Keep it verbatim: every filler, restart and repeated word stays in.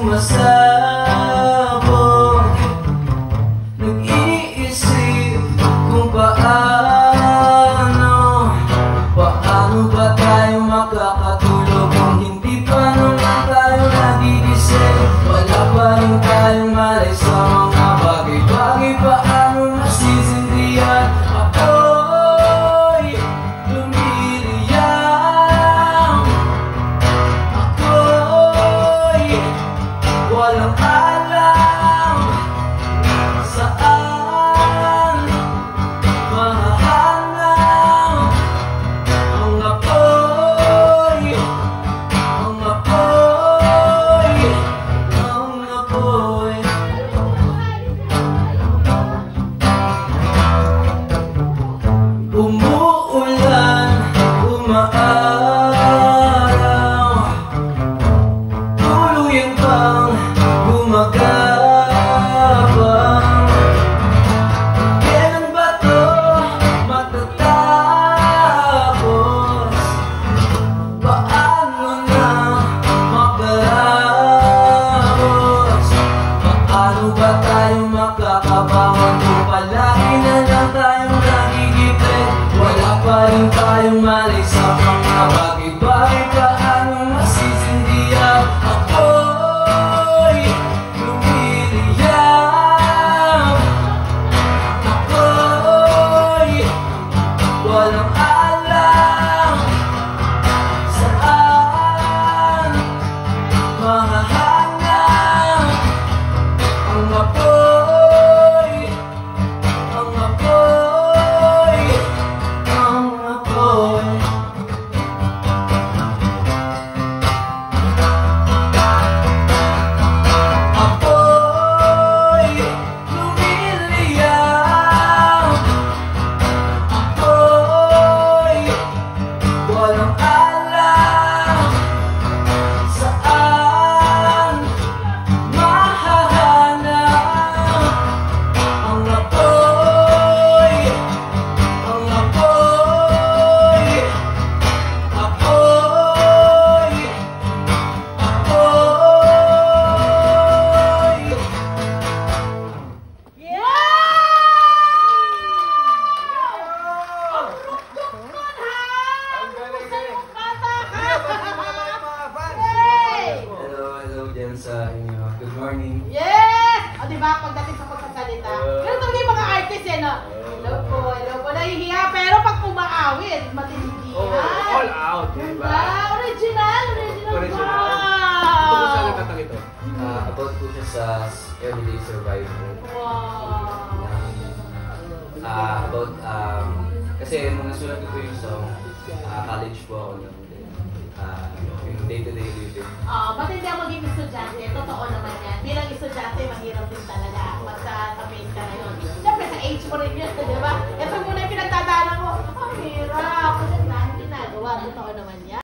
sumasabog. Nag-iisip kung paano, paano ba tayo makakatulog kung hindi pa naman tayo nagigising. Wala pa rin tayong malay sa mga bagay-bagay. Paano masisindihan? Apoy, lumiliyang. Apoy, walang alam saan mahahanap ang apoy, ang apoy, ang apoy. Umuulan, umaaraw, tuluyan pang gumagapang. Kailan ba to matatapos? Paano na makaraos? Paano ba tayo makakabangon kung palagi na lang tayong nagigipit? Wala pa rin tayong malay sa mga bagay-bagay. Paano masisindihan? Apoy, lumiliyang. Apoy, walang alam saan mahahanap ang apoy, ang apoy, ang apoy. Apoy, lumiliyang. Apoy, walang alam saan mahahanap ang apoy, ang apoy, apoy, apoy. Hello, hello dyan sa inyo. Good morning. Yes! O diba, pagdating sa pagkasalita, ganun talaga yung mga artist eh, no? Hello po, hello po, nahihiya, pero pag umaawit, matindi. Oh, all out, di Diba? ba? Original, original, Original. wow! Tungkol saan ang katang ito? Uh, about po siya sa everyday survival. Wow! Uh, about, um, kasi nung nasulat ko po yung song, uh, college po ako nun. Uh, yung day-to-day living. Ah, ba't hindi ako maging estudyante? Totoo naman yan. Bilang estudyante, mahirap din talaga. Pagka sa phase ka ngayon. Siyempre, sa age mo rin yun, di ba? Ito muna yung pinagtadaanan mo. Ang hirap. Kasi na, hindi nagawa. Totoo naman yan.